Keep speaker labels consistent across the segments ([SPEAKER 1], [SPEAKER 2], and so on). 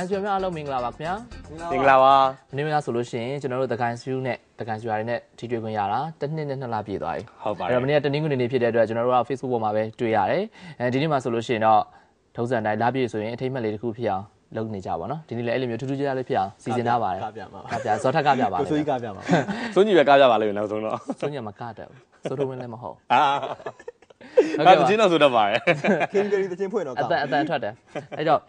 [SPEAKER 1] ကန်စီများအားလုံးမင်္ဂလာပါခင်ဗျာ
[SPEAKER 2] မင်္ဂလာပါ
[SPEAKER 1] ဒီနေ့ဆိုလို့ရှိရင်ကျွန်တော်တို့တကန်စီနဲ့တကန်စီရနဲ့ထိတွေ့ခွင့်ရတာတစ်နှစ်နဲ့2လပြည့်သွားပြီ
[SPEAKER 2] ဟုတ်ပါတယ်
[SPEAKER 1] အဲ့တော့မနေ့ကတနင်္ဂနွေနေ့ဖြစ်တဲ့အတွက်ကျွန်တော်တို့က Facebook ပေါ်မှာပဲတွေ့ရတယ်ဒီနေ့မှာဆိုလို့ရှိရင်တော့ထုံးစံတိုင်းလပြည့်ဆိုရင်အထိမ်းအမှတ်လေးတစ်ခုဖြစ်အောင်လုပ်နေကြပါတော့ဒီနေ့လည်းအဲ့လိုမျိုးထူးထူးခြားခြားလေးဖြစ်အောင်စီစဉ်ထားပါတယ်
[SPEAKER 2] ကပြပါ
[SPEAKER 1] ကပြဇော်ထက်ကပြပါ
[SPEAKER 2] ကိုစိုးကြီးကပြပါစိုးကြီးပဲကပြပါလိမ့်မယ်နောက်ဆုံးတော့
[SPEAKER 1] စိုးကြီးမကတတ်ဘူးစိုးထိုးဝင်းလည်းမဟုတ်
[SPEAKER 2] ဟာတချင်းတော့ဆိုတတ်ပါတယ်
[SPEAKER 3] ခင်ဗျာဒီတချင်းဖွင့်တော့
[SPEAKER 1] အတန်ထွက်တယ်အဲ့တော့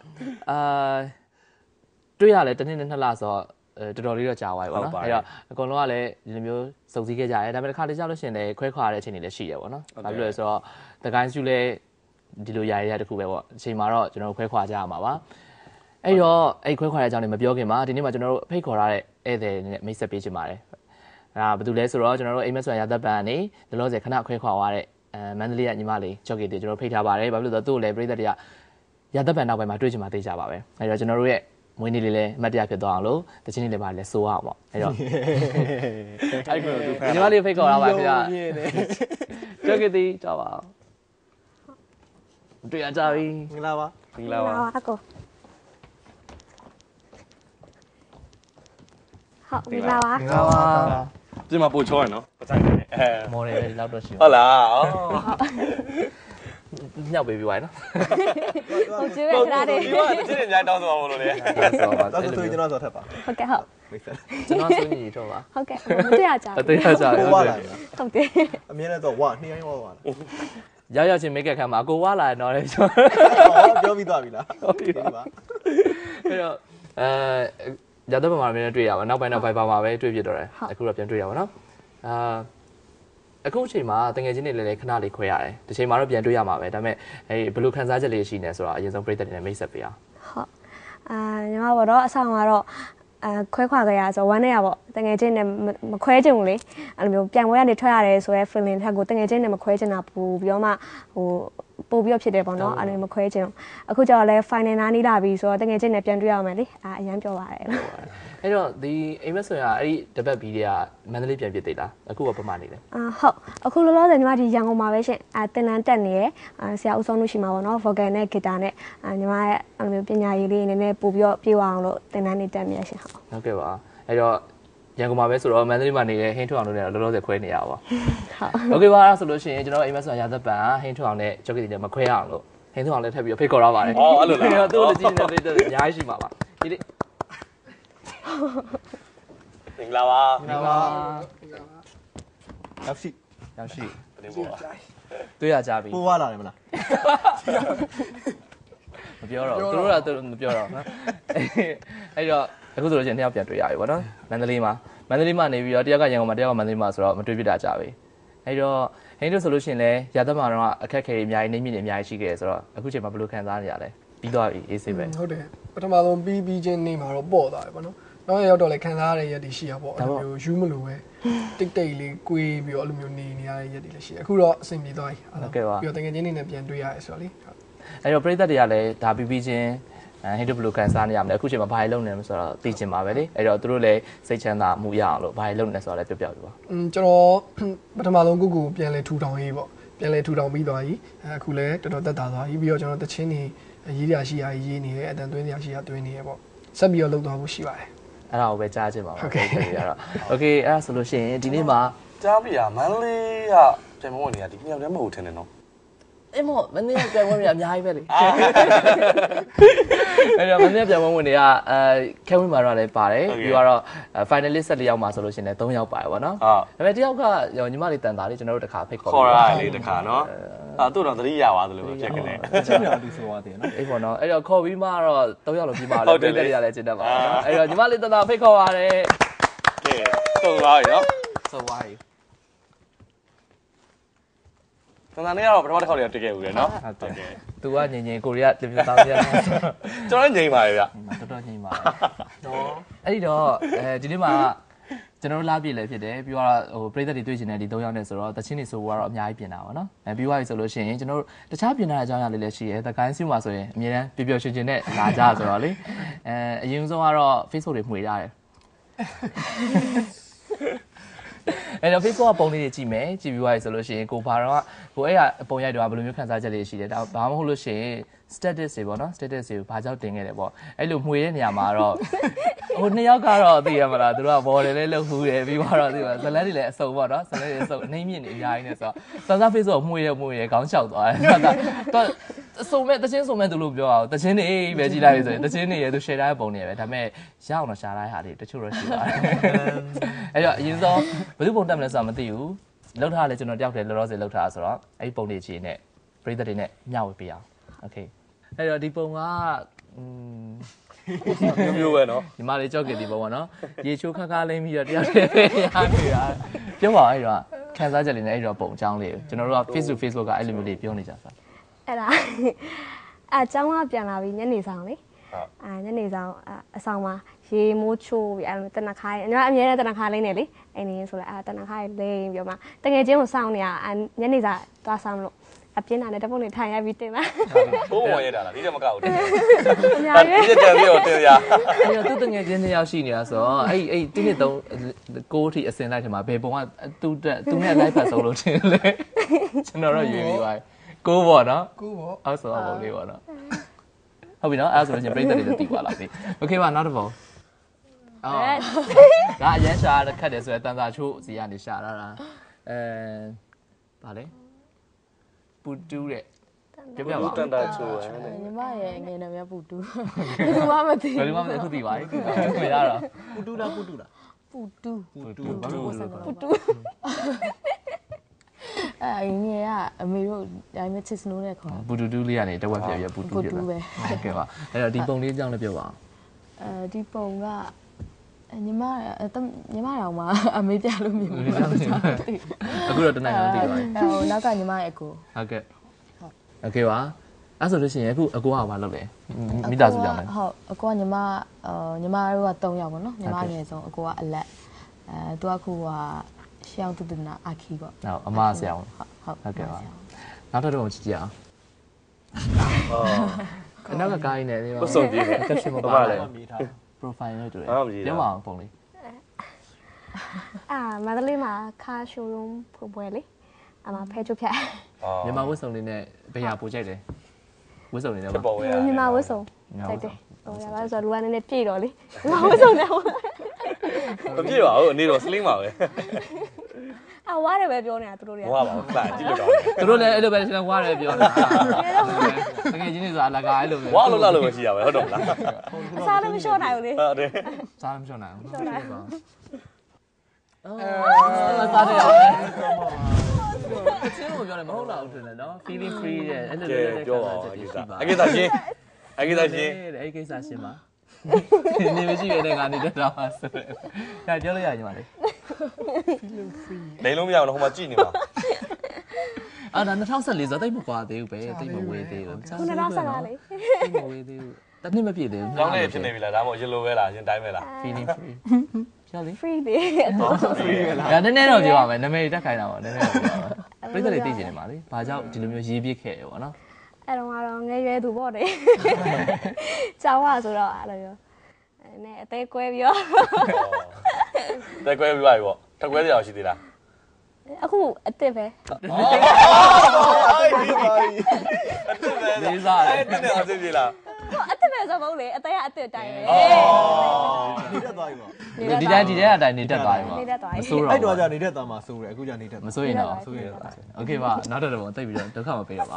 [SPEAKER 1] တွေ့ရလဲတစ်နှစ်နဲ့2လဆိုတော့တော်တော်လေးတော့ကြာသွားပြီပေါ့နော်အဲ့တော့အကုန်လုံးကလည်းဒီလိုမျိုးစုံစည်းခဲ့ကြရတယ်ဒါပေမဲ့တစ်ခါတလေကြောက်လို့ရှိရင်လည်းခွဲခွာရတဲ့အချိန်တွေလည်းရှိရပေါ့နော်ဘာဖြစ်လို့လဲဆိုတော့တကိုင်းစုလည်းဒီလိုယာရတခုပဲပေါ့အချိန်မှာတော့ကျွန်တော်တို့ခွဲခွာကြရမှာပါအဲ့တော့အဲ့ခွဲခွာတဲ့အကြောင်းတွေမပြောခင်မှာဒီနေ့မှာကျွန်တော်တို့ဖိတ်ခေါ်ရတဲ့ဧည့်သည်နဲ့မိတ်ဆက်ပေးချင်ပါတယ်အဲ့ဒါဘာလို့လဲဆိုတော့ကျွန်တော်တို့အိမ်မက်ဆွမ်းရသက်ပန်ကနေလောလောဆယ်ခဏခွဲခွာသွားတဲ့မန္တလေးကညီမလေးချော့ကီတွေကျွန်တော်ဖိတ်ထားပါတယ်ဘာဖြစ်လို့လဲဆိုတော့သူ့ကိုလည်းပြည်သက်တွေကရသက်ပန်နောက်ပိုင်းမှာတွေ့ချင်မှသိကြပါပဲအဲ့တော့ကျွန်တော်တို့ရဲ့မွေးနေ့လေးလည်းအမှတ်တရဖြစ်သွားအောင်လို့တချင်းလေးလည်းပါလဲစိုးအောင်ပေါ့အဲ့တော့အဲ့ကိုညီမလေးဖိတ်ခေါ်လာပါခင်ဗျာချော့ကီတီတော့ပါတွေ့ရကြပြီ
[SPEAKER 3] မင်္ဂလာပါ
[SPEAKER 2] မင်္ဂလာပါ
[SPEAKER 4] အကိုဟုတ်မင်္ဂလာပါ
[SPEAKER 1] မင်္ဂလာပါ
[SPEAKER 2] ပြင်မှာပို့ချောရနော်ပတ်ဆိုင်နေ
[SPEAKER 1] မော်တယ်ပဲဒီလောက်တော့ရှိ
[SPEAKER 2] ဟုတ်လား
[SPEAKER 1] ညောက်ပေးပြီးပါနော်
[SPEAKER 4] ဟုတ်ကျေးဇူးခရတယ်
[SPEAKER 2] ဒီကတချင်းညတောင်းသွားမလို့လေ
[SPEAKER 1] ဆိုပါ
[SPEAKER 3] တော့ဆိုကျွန်တော်ဆိုထပ်ပါ
[SPEAKER 4] ဟုတ်ကဲ့ဟုတ်
[SPEAKER 1] ကျွန်တော်ဆိုညီတော့ပါ
[SPEAKER 4] ဟုတ်ကဲ့မတွေ့ရကြ
[SPEAKER 1] ဘူးတွေ့ရကြ
[SPEAKER 3] ဘူးဝါလာ
[SPEAKER 4] ဟုတ်တယ်
[SPEAKER 3] အမြဲတမ်းတော့ဝါနှိုင်းဝါလာ
[SPEAKER 1] ရောက်ချင်းမိတ်ကက်ခံမှာအကိုဝါလာတော့လေ
[SPEAKER 3] ကျွန်တော်ပြောပြီးသွားပြီလား
[SPEAKER 1] ဟုတ်ပြီပါအဲ့တော့ရတဲ့ပုံမှာလည်းတွေ့ရပါနောက်ပိုင်းတော့ Viber မှာပဲတွေ့ဖြစ်တော့တယ်အခုတော့ပြန်တွေ့ရပါတော့အခုအချိန်မှာတငယ်ချင်းတွေလည်းခဏလေးခွဲရတယ်ဒီချိန်မှာတော့ပြန်တွေ့ရမှာပဲဒါပေမဲ့ဘယ်လိုခန်းစားချက်လေးရှိနေဆိုတော့အရင်ဆုံးပြည်သက်တွေနဲ့မိတ်ဆက်ပေးအောင်
[SPEAKER 4] ဟုတ်ညီမကတော့အဆောင်ကတော့ခွဲခွာကြရဆိုဝမ်းနေရပေါ့တငယ်ချင်းနဲ့မခွဲချင်ဘူးလေအဲ့လိုမျိုးပြန်ဝဲကနေထွက်ရတယ်ဆိုရဲ feeling ထက်ကိုတငယ်ချင်းနဲ့မခွဲချင်တာပူပြီးတော့မှပို့ပြီးဖြစ်တယ်ပေါ့နော်အဲ့လိုမခွဲချင်အခုကျတော့လဲ final နားနီးလာပြီဆိုတော့တငယ်ချင်းနဲ့ပြန်တွေ့ရအောင်မယ်လေအရန်ပြောပါတယ်
[SPEAKER 1] အဲ့တော့ဒီအိမ်မက်ဆိုရအဲ့ဒီတပတ်ဘီတွေကမန္တလေးပြန်ဖြစ်သေးလားအခုကပမာနေလဲ
[SPEAKER 4] ဟုတ်အခုလောလောဆယ်ညီမဒီရန်ကုန်မှာပဲရှင်တင်တန်းတက်နေရဆရာဦးစောနုရှိမှာပေါ့နော် vocal နဲ့ guitar နဲ့ညီမရဲ့အဲ့လိုမျိုးပညာရေးလေးနည်းနည်းပို့ပြီးတော့ပြေးအောင်လို့တင်တန်းနေတက်မြရရှင်
[SPEAKER 1] ဟုတ်ကဲ့ပါအဲ့တော့ရန်ကုန်မှာပဲဆိုတော့မန္တလေးမှာနေတဲ့ဟင်းထွန်းအောင်တို့နဲ့လောလောဆယ်ခွဲနေရပါဟုတ်ကဲ့ပါအဲ့ဆိုလို့ရှိရင်ကျွန်တော်အိမ်မက်ဆိုရသက်ပန်ဟင်းထွန်းအောင်နဲ့ကြောက်ကတီနဲ့မခွဲအောင်လို့ဟင်းထွန်းအောင်လည်းထပ်ပြီးဖိတ်ခေါ်ရပါတယ်
[SPEAKER 2] အဲ့လိုလား
[SPEAKER 1] သူ့ကိုကြည့်နေတဲ့ပြည်သက်အများကြီးရှိမှာပါဒီနေ့
[SPEAKER 2] မင်္ဂလာပါ
[SPEAKER 1] မင်္ဂလာပါ
[SPEAKER 3] ရောက်ရှိ
[SPEAKER 2] တင်ပေါ်ပါ
[SPEAKER 1] တွေ့ရကြပြီ
[SPEAKER 3] ပိုးဝါလာတယ်မလား
[SPEAKER 1] မပြောတော့သူတို့ကမပြောတော့နော်အဲ့တော့အခုဆိုလို့ချင်းတယောက်ပြန်တွေ့ရပြီဗောနော်မန္တလေးမှာနေပြီးတော့တယောက်ကရန်ကုန်မှာတယောက်ကမန္တလေးမှာဆိုတော့မတွေ့ဖြစ်တာကြပြီအဲ့တော့ဟင်းတို့ဆိုလို့ရှိရင်လည်းရသက်မှာတော့အခက်အခဲတွေအများကြီးနေမြင့်နေအများကြီးရှိခဲ့တယ်ဆိုတော့အခုချိန်မှာဘယ်လိုခံစားနေရလဲပြီးသွားပြီအေးဆေးပဲ
[SPEAKER 5] ဟုတ်တယ်ပထမဆုံးပြီးချင်းနေမှာတော့ပေါ့သွားပြီဗောနော်နောက်ရောက်တော့လည်းခံစားရတဲ့ရက်တွေရှိရပေါ့အဲ့လိုမျိုးယူမလို့ပဲတိတ်လေးကွေးပြီးတော့အဲ့လိုမျိုးနေရတဲ့ရက်တွေလည်းရှိအခုတော့အဆင်ပြေသွားပြီ
[SPEAKER 1] ဟုတ်ကဲ့ပါ
[SPEAKER 5] ပြီးတော့တကယ်ချင်းနေနဲ့ပြန်တွေ့ရတယ်ဆိုတော့လေ
[SPEAKER 1] အဲ့တော့ပြည်သက်တွေကလည်းဒါပြီးချင်းဟင်းတို့ဘယ်လိုခံစားနေရမလဲအခုချိန်မှာဘာတွေလုပ်နေလဲဆိုတော့သိချင်ပါပဲလေအဲ့တော့သူတို့လည်းစိတ်ချမ်းသာမှုရအောင်လို့ဘာတွေလုပ်နေလဲဆိုတော့လည်းပြောပြပြပါ
[SPEAKER 5] ကျွန်တော်ပထမဆုံးကိုပြန်လဲထူထောင်ရေးပေါ့ပြန်လဲထူထောင်ပြီးသွားပြီအခုလည်းတော်တော်သက်သာသွားပြီပြီးတော့ကျွန်တော်တချင်းနေရေးရရှိရရေးနေတယ်အတန်သွင်းရရှိရသွင်းနေရပေါ့ဆက်ပြီးတော့လုပ်သွားဖို့ရှိပါတယ်
[SPEAKER 1] အဲ့ဒါကိုပဲကြားချင်ပါပါโอเคအဲ့တော့โอเคအဲ့ဒါဆိုလို့ရှိရင်ဒီနေ့မှာ
[SPEAKER 2] ကြားပြီမန္တလေးကပြန်မဝင်နေတာဒီမြောက်တည်းမဟုတ်ထင်တယ်နော်
[SPEAKER 1] အေးမို့မနေ့ကပြန်ဝင်နေအများကြီးပဲလေအဲ့တော့မနေ့ကပြန်ဝင်နေကခဲဝင်းမာတော့လည်းပါတယ်ပြီးတော့ finalist 14ယောက်မှာဆိုလို့ရှိရင်လည်း3ယောက်ပါတယ်ဗောနော်ဒါပေမဲ့တယောက်ကညီမလေးတန်တာလေးကျွန်တော်တို့တစ်ခါဖိတ်ခေါ်
[SPEAKER 2] ရလေတစ်ခါနော်တို့တော့သတိရပါသလိုပဲဖြစ်ကနေ
[SPEAKER 3] ချင်းများတူဆိုရတယ်နော်
[SPEAKER 1] အေးဗောနော်အဲ့တော့ခေါ်ပြီးမှတော့3ယောက်လုံးပြီးမှလည်းပြည်သက်ရလည်းကျင်းတတ်ပါနော်အဲ့တော့ညီမလေးတန်တာဖိတ်ခေါ်ပါတယ်
[SPEAKER 2] ကဲသုံးသွားပြီနော်
[SPEAKER 1] သုံးသွားပြီ
[SPEAKER 2] တန်တာနဲ့ကတော့ပထမတစ်ခေါက်လေးတွေ့ခဲ့ဦးတယ်နော်
[SPEAKER 1] ဟုတ်တယ်သူကငင်ကိုရီးယားတင်ပြသားပြန်
[SPEAKER 2] ကျွန်တော်ငိမ့်ပါလေဗျ
[SPEAKER 1] တော်တော်ငိမ့်ပါတယ်နော်အဲ့ဒီတော့ဒီနေ့မှာကျွန်တော်တို့လာပြည့်လည်းဖြစ်တယ်ပြီးတော့ပြည်သက်တွေတွေ့ချင်တဲ့ဒီ3ယောက်နဲ့ဆိုတော့တချင်းတွေဆိုတော့အများကြီးပြင်တာပါနော်ပြီးသွားပြီဆိုလို့ရှိရင်ကျွန်တော်တို့တခြားပြင်တာအကြောင်းအရာလေးလည်းရှိရဲသကိုင်းစီမှာဆိုရင်အများအားပျော်ပျော်ရွှင်ရွှင်နဲ့လာကြဆိုတော့လေအရင်ဆုံးကတော့ Facebook တွေမှွေရတယ်အဲ့တော့ Facebook ကပုံလေးတွေကြည့်မယ်ကြည့်ပြီးသွားပြီဆိုလို့ရှိရင်ကိုဘာတော့ကိုအဲ့ကပုံရိုက်တော့ဘယ်လိုမျိုးခန်းစားချက်လေးရှိတယ်ဒါဘာမှမဟုတ်လို့ရှိရင် status တွေပေါ့နော် status တွေကိုဘာကြောင့်တင်ခဲ့တယ်ပေါ့အဲ့လိုမှွေတဲ့နေရာမှာတော့ဟိုနှစ်ယောက်ကတော့သိရမလားသူတို့က border လေးလှုပ်ခူးတယ်ပြီးတော့သိပါဇလန်းတွေလည်းအစုံပေါ့နော်ဇလန်းတွေအစုံအနှိမ့်မြင့်နေအများကြီးနဲ့ဆိုတော့စမ်း Facebook မှွေရခေါင်းလျှောက်သွားတယ်တော့စုံမဲ့တချင်းစုံမဲ့သူလို့ပြောအောင်တချင်းနေပဲကြည့်လိုက်ပြီဆိုရင်တချင်းနေရသူ share တဲ့ပုံနေပဲဒါပေမဲ့ရအောင်တော့ share လိုက်ဟာတွေတချို့တော့ရှိပါတယ်အဲ့တော့အရင်ဆုံးဘယ်သူပုံတက်မလဲဆိုတာမသိဘူးလောက်ထားလဲကျွန်တော်တယောက်တည်းလောလောဆယ်လောက်ထားဆိုတော့အဲ့ဒီပုံတွေချင်းနဲ့ပရိသတ်တွေနဲ့မျှဝေပေးအောင်โอเคအဲ့တော့ဒီပုံက
[SPEAKER 2] မျိုးပဲเนาะ
[SPEAKER 1] ဒီမှာလေးကြောက်ကဒီပုံပေါ့နော်ရေချိုးခါခါလိမ့်ပြီးတော့တယောက်တည်းပဲရနေတာပြောပါအဲ့တော့ခန်းစားချက်လေးနဲ့အဲ့တော့ပုံအကြောင်းလေးကျွန်တော်တို့က Facebook ကအဲ့လိုမျိုးလေးပြောနေကြဆို
[SPEAKER 4] အဲ့ဒါအကြောင်းကပြန်လာပြီးညနေဆောင်လေညနေဆောင်အဆောင်မှာရေမိုးချိုးပြီးအဲ့လိုတနခါညီမအမြဲတမ်းတနခါလိမ့်နေလေအဲ့နေဆိုလဲတနခါလိမ့်ပြီးမှတကယ်ချင်းကိုစောင်းနေရညနေစာသွားဆောင်လို့အပြင်းလာတဲ့တပုတ်နေထိုင်ရပြီးတင်လာ
[SPEAKER 2] ဘိုးဝင်ရတာလားဒီတက်မကောက်ဘူးဒီတက်တယ်ပြီးတော့တင်ရ
[SPEAKER 1] အဲ့တော့သူတငယ်ချင်းနှစ်ယောက်ရှိနေတာဆိုတော့အဲ့တိနှစ်3 6ထိအစင်လိုက်ထင်မှာဘယ်ပုံကသူနဲ့ live ဖတ်ဆုံးလို့ထင်လေကျွန်တော်တော့ရွေးပြီးသွားကိုပေါ့နော်
[SPEAKER 5] ကိုပေါ့
[SPEAKER 1] အဲ့ဆိုတော့ပုံလေးပေါ့နော်ဟုတ်ပြီနော်အဲ့ဆိုရင်ပြိတ္တတွေလည်းတည်သွားလောက်ပြီโอเคပါနောက်တစ်ပုံအော်ဒါအရင်ရှာခတ်တယ်ဆိုရင်တန်စာချိုးစီကနေရှာတာဗာလဲပူတူးတဲ့ပြောပြပါ
[SPEAKER 2] တန်တာချိုး
[SPEAKER 6] ညီမရဲ့ငယ်နာမည်ပူတူးဘယ်သူမှမသိ
[SPEAKER 1] ဘယ်သူမှမသိအခုသိပါပြီခွေရတော့
[SPEAKER 3] ပူတူးလား
[SPEAKER 6] ပူတူးဘာလို့ပူတူးအဲ့ငယ်ကအမေတို့ဒါမှချစ်စနိုးနဲ့ခေါ်
[SPEAKER 1] ပူတူးလေးကနေတဝက်ပြပြပူတူးပြပဲဟုတ်ကဲ့ပါအဲ့တော့ဒီပုံလေးအကြောင်းလည်းပြောပါ
[SPEAKER 6] အောင်ဒီပုံကညီမတော်မှာအမေပြလို့မြင်ဘူး
[SPEAKER 1] အခုတော့တနိုင်အောင်သိပါပြီ
[SPEAKER 6] ဟိုနောက်ကညီမရဲ့အကို
[SPEAKER 1] ဟုတ်ကဲ့โอเคပါအဲ့ဆိုလို့ရှိရင်အခုအကိုကဘာလုပ်လဲမိသားစုကြောင့်လဲ
[SPEAKER 6] ဟုတ်အကိုကညီမတို့က3ယောက်ပေါ့နော်ညီမငယ်ဆုံးအကိုကအလက်သူကခုကရှောင်းတူတူနာအခီပေါ့
[SPEAKER 1] ဟုတ်အမဆရာဟုတ်ကဲ့ပါနောက်တော့ကြည့်ကြအောင်အော်နောက်ကကိုင်းနေတယ်
[SPEAKER 2] ဟုတ်ဆုံးကြည့်
[SPEAKER 1] တက်ရှင်မပါလဲ profile လို့တွေ့တယ်ပြောပါအောင်ပုံလေး
[SPEAKER 4] မန္တလေးမှာကား showroom ဖွင့်ပွဲလေအမဖဲချုပ်ဖြတ်
[SPEAKER 1] မြန်မာဝတ်စုံလေးနဲ့ဘယ်ဟာပိုကြိုက်တယ်ဝတ်စုံလေးနဲ့ပါ
[SPEAKER 4] မြန်မာဝတ်စုံကြိုက်တယ်ဟိုရပါဆိုလူကလည်းပြည့်တော့လေမြန်မာဝတ်စုံနဲ့
[SPEAKER 2] မပြည့်ပါဘူးအနေတော့ sling ပါပဲ
[SPEAKER 4] ဝါတယ်ပဲပြောနေတာသူတို့တွေက
[SPEAKER 2] ဝါပါဘူးစကြည့်လို့တော့
[SPEAKER 1] သူတို့လည်းအဲ့လိုပဲကျွန်တော်ဝါတယ်ပြောနေတာတကယ်ချင်းနေဆိုအလကားအဲ့လိုပဲ
[SPEAKER 2] ဝါလို့လာလို့ရှိရပဲဟုတ်တော့မလား
[SPEAKER 4] အစားလည်းမလျှော့နိုင်ဘူးလေ
[SPEAKER 2] ဟုတ်တယ်
[SPEAKER 1] စားလည်းမလျှော့နိုင်ဘူး
[SPEAKER 4] ဟုတ်ပါ
[SPEAKER 1] စားတယ်ရတယ်အချင်းကိုပြောတယ်မဟုတ်လားဦးထင်တယ်နော် feeling free တဲ့အဲ့လိုလေး
[SPEAKER 2] ပြောပါဦးအကိစ္စရှင်းအဲ့ကိ
[SPEAKER 1] စ္စရှင်းပါနေမရှိရတဲ့ကနေတက်တော့ဆိုတယ်။ဒါပြောလို့ရညီမလေး
[SPEAKER 2] ။လိန်လုံးမရဘူးဟိုမှာကြည့်နေပါ
[SPEAKER 1] ။ဒါ2014ဆိုတိတ်မကွာသေးဘူးပဲတိတ်မဝေးသေးဘူး
[SPEAKER 4] ။2015လေ
[SPEAKER 1] ။တိတ်မဝေးသေးဘူး။တနည်းမပြည့်သေးဘူး
[SPEAKER 2] ။ကောင်းနေဖြစ်နေပြီလားဒါမှမဟုတ်ရလိုပဲလားရင်တိုင်းပဲလား
[SPEAKER 1] feeling free
[SPEAKER 4] ပြောလေ free လေ
[SPEAKER 1] free ပဲလား။ဒါနည်းနည်းတော့ပြောပါမယ်နာမည်တက်ခိုင်းတာပါနည်းနည်းတော့ပြောပါမယ်။ပြိတ္တတွေသိချင်နေပါလေ။ဘာကြောင့်ဒီလိုမျိုးရေးပြခဲ့ရပေါ့နော်
[SPEAKER 4] ။အဲ့တော့ငယ်ရွယ်သူပေါ့တယ်။ကျောင်းကဆိုတော့အဲ့လိုမျိုးနဲ့အသေးကွဲပြီးတော့
[SPEAKER 2] တဲကွဲပြီးပါပြီပေါ့ထက်ကွဲစရာရှိသေးလား
[SPEAKER 4] အခုအစ်စ်ပဲ
[SPEAKER 1] လေးစားတယ်
[SPEAKER 2] အဲ့ဒါအစ်စ်ကြီးလား
[SPEAKER 4] အစ်စ်ပဲဆိုမဟုတ်လေအသေးကအစ်စ်တိုင်းပဲ
[SPEAKER 3] နေတက်သွားပြီပေါ့
[SPEAKER 1] ဒီတိုင်းအတိုင်းနေတက်သွားပြီပေါ့
[SPEAKER 4] မ
[SPEAKER 1] ဆိုးတော့
[SPEAKER 3] အဲ့တော့ကြာနေတက်သွားမှာဆိုးတယ်အခုကြာနေတက်
[SPEAKER 1] မဆိုးရင်တော့โอเคပါနောက်တော့တိတ်ပြီးတော့ဒုက္ခမပေးတော့ပါ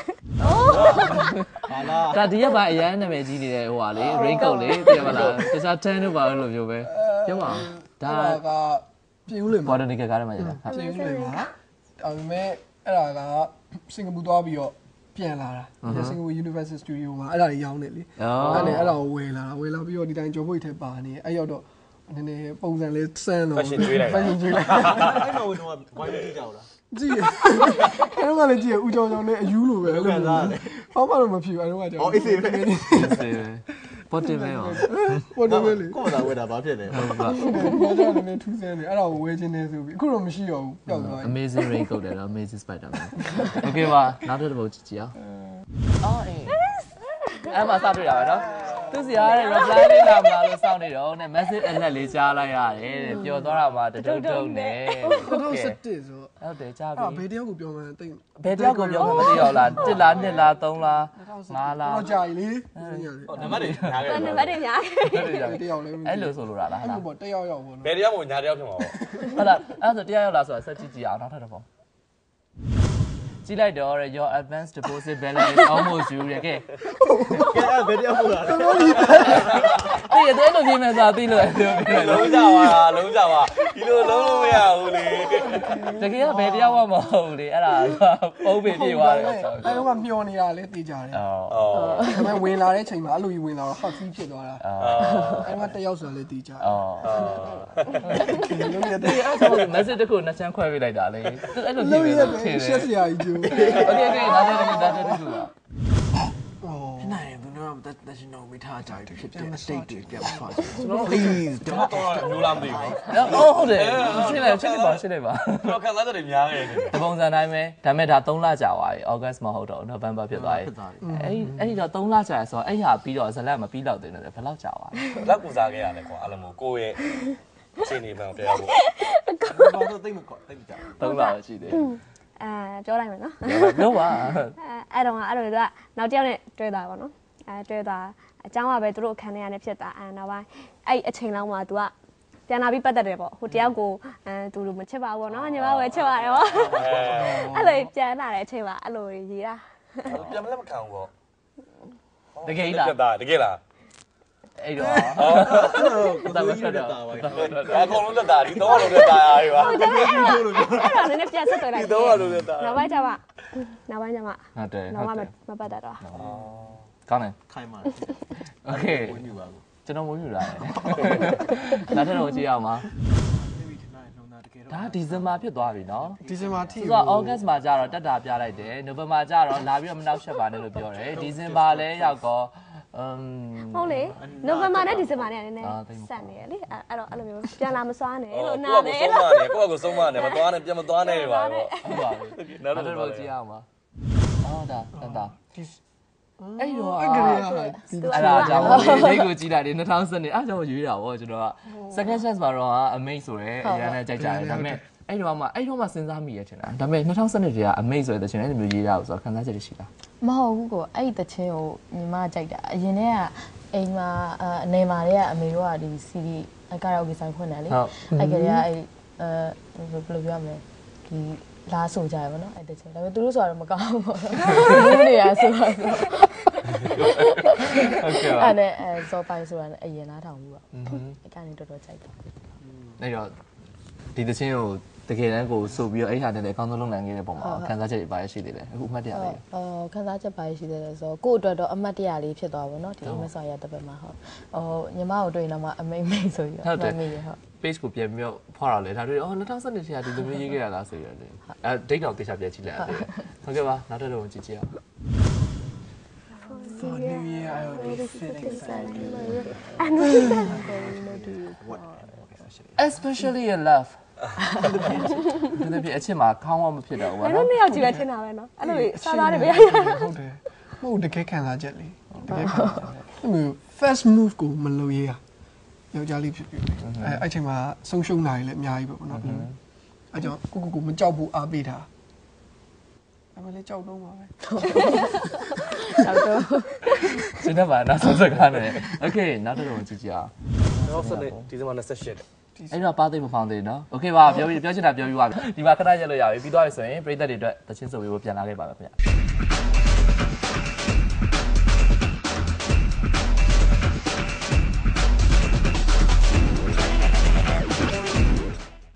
[SPEAKER 3] ဟာလား
[SPEAKER 1] ဒါဒီရက်ပိုင်းအရန်နာမည်ကြီးနေတဲ့ဟိုဟာလေ rain coat လေပြမလားတခြား10တို့ပါလို့မျိုးပဲပြောပါ
[SPEAKER 5] ဒါကပြင်ဦးလွင်မှာ
[SPEAKER 1] botanical garden မှာကြာ
[SPEAKER 5] ပြင်ဦးလွင်မှာဒါပေမဲ့အဲ့ဒါကစင်ကာပူသွားပြီးတော့ပြန်လာတာစင်ကာပူ Universal Studio မှာအဲ့ဒါကြီးရောင်းနေလေအဲ့ဒါကိုဝယ်လာပြီးတော့ဒီတိုင်းကြော်ပွေထဲပါနေအဲ့ရောက်တော့နည်းနည်းပုံစံလေးစမ်းတော့
[SPEAKER 2] fashion ကျွေးလိုက်
[SPEAKER 3] အဲ့တော့ဝင်တော့ဝိုင်းကြည့်ကြအောင်လား
[SPEAKER 5] ကြည့်အဲ့တော့လည်းကြည့်ဦးကြောင်ကြောင်နဲ့အယူလိုပဲအဲ့လိုဘာမှတော့မဖြစ်ဘူးအဲ့တော့ကကြောင်
[SPEAKER 3] အေးစေးပဲ
[SPEAKER 1] ပေါ်တင်ပဲရော
[SPEAKER 5] ပေါ်တယ်လေ
[SPEAKER 3] ကိုယ်သာဝယ်တာဘာဖြစ်လဲ
[SPEAKER 5] ဟုတ်ပါဘူးကျွန်တော်လည်းထူးဆန်းနေအဲ့ဒါကိုဝယ်ခြင်းနေဆိုပြီးအခုတော့မရှိတော့ဘူးပျောက်သွားပြီ
[SPEAKER 1] Amazing Raincoat တယ်နော် Amazing Spider-Man Okay ပါနောက်တစ်ပုတ်ကြည့်အောင်အော်အေးအဲ့မှာစတွေ့တာပဲနော်သူစီရတယ် reply လေးလာမလားလို့စောင့်နေတော့နဲ့ message အလက်လေးကြားလိုက်ရတယ်တဲ့ပျော်သွားတာမှတုံတုံနဲ့
[SPEAKER 5] 2017ဆိုတော့
[SPEAKER 1] ဟုတ်တယ်ကြားပြီ
[SPEAKER 5] ဘယ်တယောက်ကိုပြောမှန်းသိ
[SPEAKER 1] ဘယ်တယောက်ကိုပြောမှမသိတော့လား1လား2လား3လား5လား
[SPEAKER 5] တော့ကြာပြီလေ
[SPEAKER 2] နံပါတ်တွေညာခဲ့
[SPEAKER 4] နံပါတ်တွေများ
[SPEAKER 5] တယောက်လည်း
[SPEAKER 1] အဲ့လိုဆိုလိုတာလား
[SPEAKER 5] အဲ့လိုပေါ့တယောက်ပေါ့နော်
[SPEAKER 2] ဘယ်တရားမို့ညာတရားဖြစ်မှာပေါ့
[SPEAKER 1] ဟုတ်လားအဲ့ဆိုတရားရောက်လာဆိုတာဆက်ကြည့်ကြည့်အောင်နောက်ထပ်တစ်ပုံကြည့်လိုက်တော့ your advanced deposit balance is almost due တဲ့ကဲ
[SPEAKER 3] ဘယ်တယောက်ပို့လာလဲ
[SPEAKER 1] သိရတယ်လို့ပြင်မယ်ဆိုတာသိလို့ပြောပြလိုက်
[SPEAKER 2] လုံးကြပါလုံးကြပါဒီလိုလုံးလို့မရဘူးလေ
[SPEAKER 1] တကယ်ကဘယ်တရားမှမဟုတ်လေအဲ့ဒါပုံပေပြေသွားတယ်ဆို
[SPEAKER 5] အဲ့တော့မျောနေတာလေသိကြတယ်
[SPEAKER 1] အော်
[SPEAKER 2] အော်
[SPEAKER 5] ဒါပေမဲ့ဝင်လာတဲ့ချိန်မှာအဲ့လိုကြီးဝင်လာတော့ hot seat ဖြစ်သွားတာအဲ့မှာတယောက်ဆိုလည်းသိကြတယ်
[SPEAKER 1] အော်
[SPEAKER 5] လုံးရ
[SPEAKER 1] ဒီ
[SPEAKER 5] တဲ့
[SPEAKER 1] အဲ့ဆို message တစ်ခုနှစ်ချမ်းခွဲပေးလိုက်တာလေအဲ့လိုပြင်
[SPEAKER 5] လုံး
[SPEAKER 1] မယ်
[SPEAKER 5] ရ
[SPEAKER 1] လို့ထင်
[SPEAKER 5] တဲ့
[SPEAKER 1] တယ်
[SPEAKER 5] ရှက်စရာကြီးကျိုး
[SPEAKER 1] Okay နောက်ထပ်တစ်ခုပါ
[SPEAKER 3] နိုင်ဘူးနော်တရှင်တော်မိထားကြတယ်ဖြစ်တယ် state တွေပြန်ဖာကျွန်တော် please
[SPEAKER 2] ကျွန်တော်တော့မျိုးလားမသိဘူး
[SPEAKER 1] အော်ဟုတ်တယ်ရှင်းလိုက်ပါကျွန်
[SPEAKER 2] တော်ခံစားချက်တွေများခဲ့တယ်
[SPEAKER 1] ဒီပုံစံတိုင်းပဲဒါပေမဲ့ဒါ3လကြာသွားပြီ August မဟုတ်တော့ November ဖြစ်သွားပြီအဲ့ဒီတော့3လကြာဆိုတော့အဲ့ဟာပြီးတော့ဇလတ်မပြီးတော့တင်တယ်ဘယ်လောက်ကြာသွားလဲ
[SPEAKER 2] လက်ကူစားခဲ့ရလဲကွာအဲ့လိုမျိုးကိုယ့်ရဲ့အချိန်တွေမှတရားဖို့
[SPEAKER 3] ဘာလို့သိမခေါ်သိကြ
[SPEAKER 1] 3လရှိသေးတယ်
[SPEAKER 4] ပြောလိုက်မယ်နော်
[SPEAKER 1] ပြောပါ
[SPEAKER 4] အဲ့တော့အဲ့လိုကနောက်တစ်ယောက်နဲ့တွေ့တာပေါ့နော်တွေ့တာအเจ้าကပဲသူတို့အခန်းထဲကနေဖြစ်တာနောက်ပိုင်းအဲ့အချိန်လောက်မှာ तू ကပြန်လာပြီးပတ်သက်တယ်ပေါ့ဟိုတယောက်ကိုသူတို့မချစ်ပါဘူးပေါ့နော်ညီမပဲချစ်ပါတယ်ပေါ့အဲ့လိုပြန်လာတဲ့အချိန်မှာအဲ့လိုရေးတာ
[SPEAKER 2] ပြန်မလက်မခံဘူးပေါ့
[SPEAKER 1] တကယ်လား
[SPEAKER 2] တကယ်လား
[SPEAKER 1] အဲ့တော့
[SPEAKER 3] ဒါပဲဖြစ်တာပါ
[SPEAKER 2] အကုန်လုံးတက်တာဒီတော့လုံးတက်တာရပါ
[SPEAKER 4] ဟုတ်တယ်အဲ့တော့နည်းနည်းပြန်ဆက်သွယ်လိုက်
[SPEAKER 2] ဒီတော့လုံးတက်တာ
[SPEAKER 4] နောက်ပိုင်းကျမှနောက်ပိုင်းကျမှ
[SPEAKER 1] ဟုတ်တယ်
[SPEAKER 4] နောက်မှမပတ်သက်တော့
[SPEAKER 1] ကောင်းတယ်
[SPEAKER 3] ခိုင်းပါ
[SPEAKER 1] Okay
[SPEAKER 3] ဝင်ယူပါဘူး
[SPEAKER 1] ကျွန်တော်မွေးမြူလာတယ်နောက်ထပ်တော့ကြည့်အောင်ပါ
[SPEAKER 3] maybe tonight လုံးသားတကယ်တော့
[SPEAKER 1] ဒါဒီဇင်ဘာဖြစ်သွားပြီနော်
[SPEAKER 5] ဒီဇင်ဘာထိ
[SPEAKER 1] သူက August မှာကျတော့တက်တာပြလိုက်တယ် November ကျတော့လာပြီးတော့မနောက်ဆက်ပါနဲ့လို့ပြောတယ်ဒီဇင်ဘာလည်းရောက်တော့
[SPEAKER 4] ဟုတ်လေနိုဝင်ဘာနဲ့ဒီဇင်ဘာနဲ့နည်းနည်းဆက်နေရလေအဲ့တော့အဲ့လိုမျိုးပြန်လာမစွားနဲ့လို့နားတယ်လို့
[SPEAKER 2] ကိုယ့်ကိုဆုံးမနေမသွားနဲ့ပြန်မသွားနဲ့ပါပေါ့
[SPEAKER 1] ဟုတ်ပါပြီနောက်တော့ကြည့်အောင်ပါအော်ဒါအဲ့တော့
[SPEAKER 5] အဲ့ကလေးက
[SPEAKER 1] အဲ့ဒါကြောင့်လေးကိုကြည့်လိုက်တယ်2010နှစ်အဲ့ကြောင့်ရွေးတာပေါ့ကျွန်တော်က second chance မှာတော့ amazing ဆိုရဲအရင်နဲ့ကြိုက်ကြတယ်ဒါပေမဲ့အဲ့တော့မှစဉ်းစားမိရချင်တာဒါပေမဲ့2012နှစ်တည်းက amazing ဆိုတဲ့တချင်အဲ့လိုမျိုးရေးတာဆိုတော့ခံစားချက်ရှိတာ
[SPEAKER 6] မဟုတ်ဘူးကိုအဲ့ဒီတချင်းကိုညီမကြိုက်တာအရင်တည်းကအိမ်မှာအနေမှာတည်းကအမေတို့ကဒီ CD ကာရာအိုကေဆိုင်ဖွင့်တယ်လေအဲ့ကလေးကအဲ့ဘယ်လိုပြောမလဲဒီလာဆိုကြရပါတော့အဲ့တချင်းဒါပေမဲ့သူတို့ဆိုတော့မကောင်းဘူးပေါ့ဘူးနေရဆိုတော့
[SPEAKER 1] Okay ပါ
[SPEAKER 6] အဲ့နဲ့ဇော်ပိုင်ဆိုတာအရင်လားထောင်ဘူးပေါ့အဲ့ကနေတော်တော်ကြိုက်တာ
[SPEAKER 1] အဲ့တော့ဒီတချင်းကိုတကယ်တမ်းကိုဆိုပြီးတော့အဲ့ဟာတည်းလည်းအကောင်းဆုံးလုပ်နိုင်ခဲ့တဲ့ပုံမှာခံစားချက်တွေပါရရှိသေးတယ်အခုအမှတ်တရလေး
[SPEAKER 6] ခန်းစားချက်ပါရှိသေးတယ်ဆိုတော့ကို့အတွက်တော့အမှတ်တရလေးဖြစ်သွားပါတော့ဒီအမဆော်ရတဲ့ဘက်မှာဟုတ်ညီမကိုတွေ့ရင်တော့မှအမိမ့်ဆိုပြီးတော့မှတ်မိရဟုတ်
[SPEAKER 1] page ကိုပြန်ပြီးတော့ဖော်ရလဲဒါတွေ2012နှစ်ကဒီလိုမျိုးရေးခဲ့ရလားဆိုရလေအဲ date တော့တေချာပြန်ကြည့်လိုက်ရတယ်ဟုတ်ကဲ့ပါနောက်တစ်လုံးကြည့်ကြည့်အောင်
[SPEAKER 3] For New Year I will be sitting beside you
[SPEAKER 1] especially in love ဒီပြအချက်မှာခေါင်းဝမဖြစ်တော့ဘူး
[SPEAKER 4] အဲ့
[SPEAKER 1] နော်
[SPEAKER 4] တော့နှစ်ယောက်ကြည့်ပဲထင်တာပဲနော်အဲ့လိုစားသားတွေပဲရရ
[SPEAKER 5] ဟုတ်တယ်မဟုတ်တကယ်ခံစားချက်လေတကယ်ခံစားချက်အဲ့မျိုး first move ကိုမလုပ်ရယောက်ျားလေးဖြစ်ပြီအဲ့ချိန်မှာဆုံးရှုံးလာရင်လည်းအများကြီးပဲပေါ့နော်အဲ့ကြောင့်ကိုမကြောက်ဘူးအားပေးတာအဲ့မလေးကြောက်တော့ပါပဲ
[SPEAKER 6] ဟုတ်တော့
[SPEAKER 1] စိတ်နဲ့ပါနောက်ဆုံးစကားနဲ့ okay နောက်တစ်လုံးကြည့်ကြအောင်
[SPEAKER 2] နောက်ဆက်ဒီဇင်ဘာ28
[SPEAKER 1] အဲ့တော့ပါသိမဖောင်းသေးနော် okay ပါပြောချင်တာပြောပြီးပါပြီဒီမှာခဏရက်လို့ရပြီပြီးသွားပြီဆိုရင်ပြည်သက်တွေအတွက်တချင်းဆိုပြီးပြန်လာခဲ့ပါမယ်ခင်ဗျ